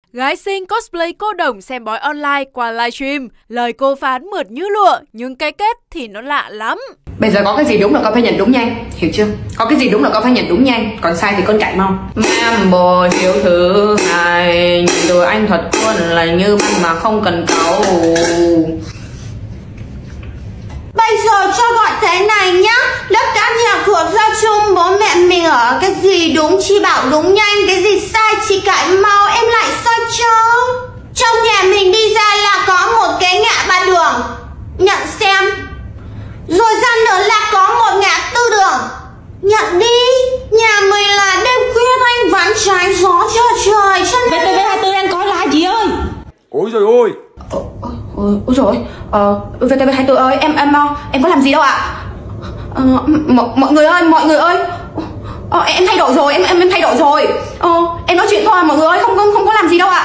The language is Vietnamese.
Gái xinh cosplay cô đồng xem bói online qua livestream. Lời cô phán mượt như lụa, nhưng cái kết thì nó lạ lắm. Bây giờ có cái gì đúng là con phải nhận đúng nhanh, hiểu chưa? Có cái gì đúng là con phải nhận đúng nhanh, còn sai thì con chạy mau. Mambo hiếu thứ hai, nhìn từ anh thật luôn là như băng mà không cần cầu. Bây giờ cho gọi thế này nhá, lớp các nhà thuộc ra chung, bố mẹ mình ở cái gì đúng chị bảo đúng nhanh, cái gì sai chị cãi mau, em lại sai cho. Trong nhà mình đi ra là có một cái ngã ba đường, nhận xem. Rồi ra nữa là có một ngã tư đường, nhận đi. Nhà mình là đêm khuya thanh vắng trái gió trời chân. VTV24 đang có là gì ơi? Ôi trời ơi. Ôi trời ơi, VTV24 ơi, em có làm gì đâu ạ? Mọi người ơi, em thay đổi rồi, em thay đổi rồi. Em nói chuyện thôi mọi người ơi, không có làm gì đâu ạ.